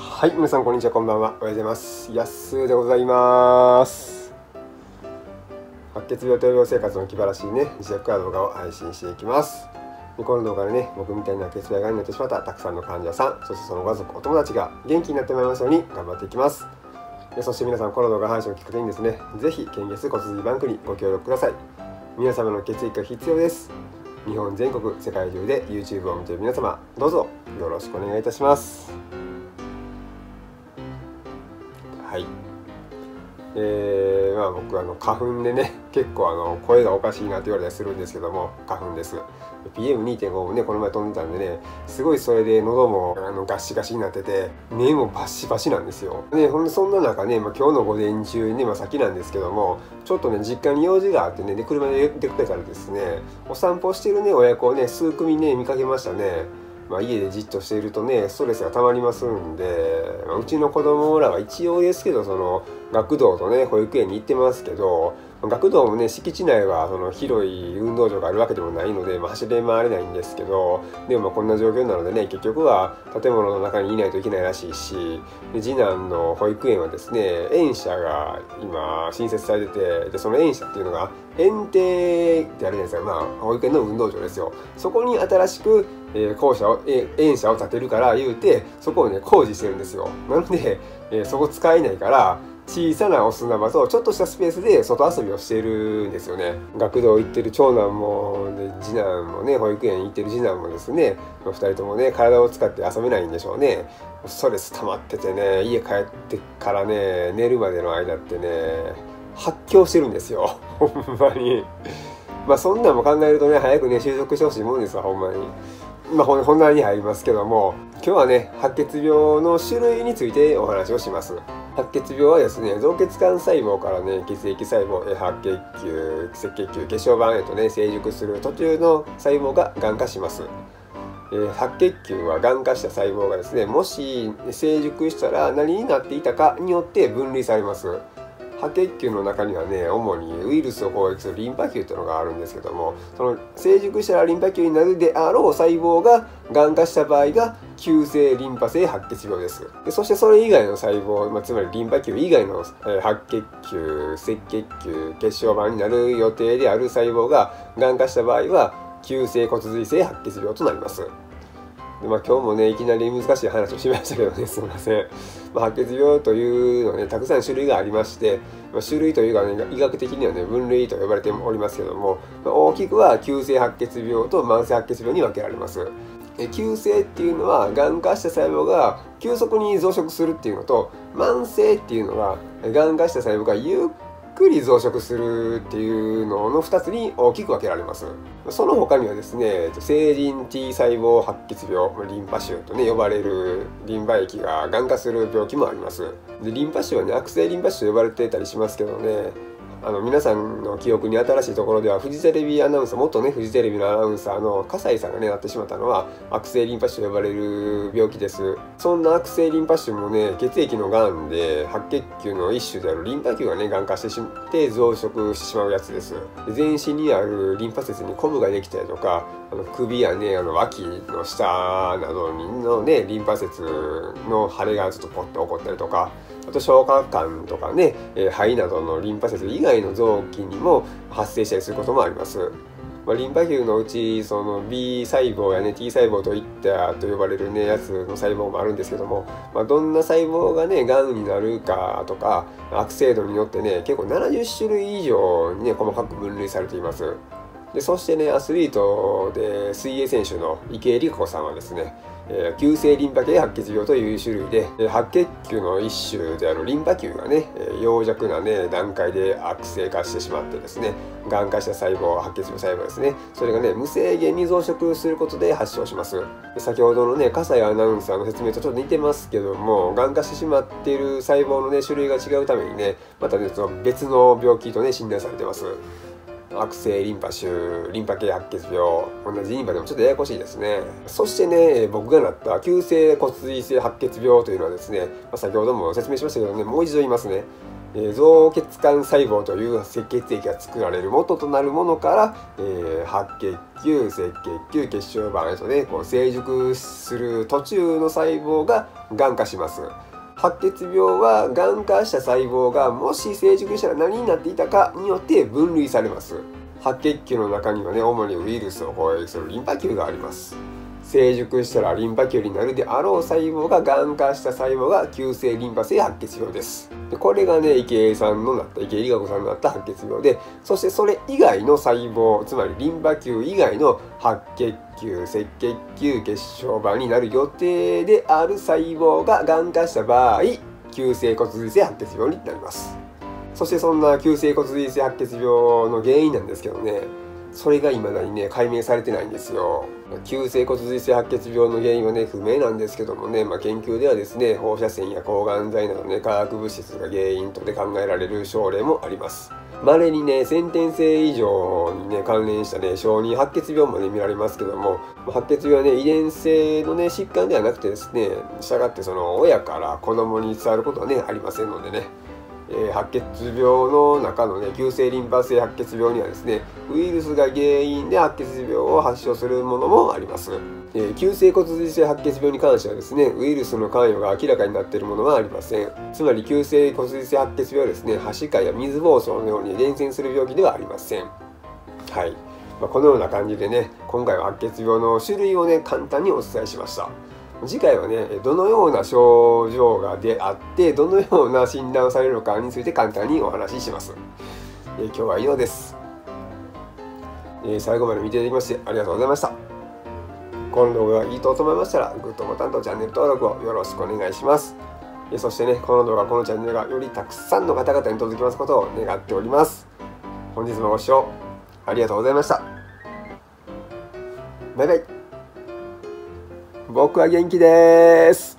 はい、皆さんこんにちは、こんばんは。おはようございます。やっすーでございます。白血病と病生活の気晴らしいね、自宅から動画を配信していきます。この動画でね、僕みたいな血病がんになってしまったたくさんの患者さん、そしてそのご家族、お友達が元気になってまいりますように頑張っていきます。そして皆さん、この動画配信をきっかけにですね、ぜひ献血骨髄バンクにご協力ください。皆様の血液が必要です。日本全国、世界中で YouTube を見ている皆様、どうぞよろしくお願いいたします。はい。僕花粉でね、結構声がおかしいなって言われたりするんですけども、花粉です。PM2.5 もね、この前飛んでたんでね、すごいそれで喉もガシガシになってて、目もバシバシなんですよ。で、ほんでそんな中ね、今日の午前中にね、先なんですけども、ちょっとね、実家に用事があってね、で車で出かけたらですね、お散歩してるね、親子をね、数組ね、見かけましたね。家でじっとしているとね、ストレスがたまりますんで、うちの子供らは一応ですけど、学童とね、保育園に行ってますけど、学童もね、敷地内は広い運動場があるわけでもないので、走り回れないんですけど、でもこんな状況なのでね、結局は建物の中にいないといけないらしいし、で次男の保育園はですね、園舎が今新設されてて、でその園舎っていうのが園庭ってあるじゃないですか、保育園の運動場ですよ。そこに新しく園舎を建てるから言うて、そこをね工事してるんですよ。なので、そこ使えないから小さなお砂場とちょっとしたスペースで外遊びをしてるんですよね。学童行ってる長男もで次男もね、保育園行ってる次男もですね、2人ともね体を使って遊べないんでしょうね。ストレス溜まっててね、家帰ってからね寝るまでの間ってね発狂してるんですよ。ほんまに。そんなんも考えるとね、早くね収束してほしいもんですわ、ほんまに。本題に入りますけども、今日はね、白血病の種類についてお話をします。白血病はですね、造血管細胞からね、血液細胞、白血球、赤血球、血小板へとね、成熟する途中の細胞ががん化します。白血球はがん化した細胞がですね、もし成熟したら何になっていたかによって分類されます。白血球の中にはね、主にウイルスを攻撃するリンパ球というのがあるんですけども、その成熟したらリンパ球になるであろう細胞ががん化した場合が急性リンパ性白血病です。そしてそれ以外の細胞、つまりリンパ球以外の白血球、赤血球、血小板になる予定である細胞ががん化した場合は急性骨髄性白血病となります。で今日もねいきなり難しい話をしましたけどね、すみません。白血病というのはねたくさん種類がありまして、種類というかね医学的にはね分類と呼ばれておりますけども、大きくは急性白血病と慢性白血病に分けられます。急性っていうのはがん化した細胞が急速に増殖するっていうのと、慢性っていうのはがん化した細胞がゆっくり増殖するっていうのの2つに大きく分けられます。その他にはですね、成人 T 細胞白血病、リンパ腫とね呼ばれるリンパ液ががん化する病気もあります。でリンパ腫はね悪性リンパ腫と呼ばれてたりしますけどね、皆さんの記憶に新しいところではフジテレビアナウンサー、元ねフジテレビのアナウンサーの笠井さんがねなってしまったのは悪性リンパ腫と呼ばれる病気です。そんな悪性リンパ腫もね血液のがんで、白血球の一種であるリンパ球がねがん化してしまって増殖してしまうやつです。全身にあるリンパ節にコブができたりとか、首やね脇の下などのねリンパ節の腫れがちょっとポッと起こったりとか、あと消化管とかね、肺などのリンパ節以外の臓器にも発生したりすることもあります。リンパ球のうちその B 細胞やね T 細胞といったと呼ばれるねやつの細胞もあるんですけども、どんな細胞がねがんになるかとか悪性度によってね結構70種類以上にね細かく分類されています。でそしてねアスリートで水泳選手の池江璃花子さんはですね、急性リンパ系白血病という種類で、白血球の一種であるリンパ球がね陽弱なね段階で悪性化してしまってですね、がん化した細胞、白血病細胞ですね、それがね無制限に増殖することで発症します。先ほどのね笠井アナウンサーの説明とちょっと似てますけども、がん化してしまっている細胞のね種類が違うためにね、またねその別の病気とね診断されてます。悪性リンパ腫、リンパ系白血病、同じリンパでもちょっとややこしいですね。そしてね、僕がなった急性骨髄性白血病というのはですね、先ほども説明しましたけどね、もう一度言いますね。 造血管細胞という赤血液が作られる元となるものから、白血球、赤血球、血小板へとねこう成熟する途中の細胞ががん化します。白血病はがん化した細胞がもし成熟したら何になっていたかによって分類されます。白血球の中にはね主にウイルスを攻撃するリンパ球があります。成熟したらリンパ球になるであろう細胞ががん化した細胞が急性リンパ性白血病です。でこれがね池江璃花子さんのなった白血病で、そしてそれ以外の細胞、つまりリンパ球以外の白血球、赤血球、血小板になる予定である細胞ががん化した場合、急性骨髄性白血病になります。そしてそんな急性骨髄性白血病の原因なんですけどね、それが未だにね解明されてないんですよ。急性骨髄性白血病の原因はね不明なんですけどもね、研究ではですね放射線や抗がん剤などね化学物質が原因とで考えられる症例もあります。稀にね先天性異常にね関連したね小児白血病もね見られますけども、白血病はね遺伝性のね疾患ではなくてですね、したがってその親から子供に伝わることはねありませんのでね、白血病の中のね急性リンパ性白血病にはですねウイルスが原因で白血病を発症するものもあります。急性骨髄性白血病に関してはですねウイルスの関与が明らかになっているものはありません。つまり急性骨髄性白血病はですねはしかや水疱瘡のように伝染する病気ではありません。はい、このような感じでね今回は白血病の種類をね簡単にお伝えしました。次回はねどのような症状がであってどのような診断をされるのかについて簡単にお話しします。今日は以上です。最後まで見ていただきましてありがとうございました。この動画がいいと思いましたらグッドボタンとチャンネル登録をよろしくお願いします。そしてねこの動画このチャンネルがよりたくさんの方々に届きますことを願っております。本日もご視聴ありがとうございました。バイバイ。僕は元気です。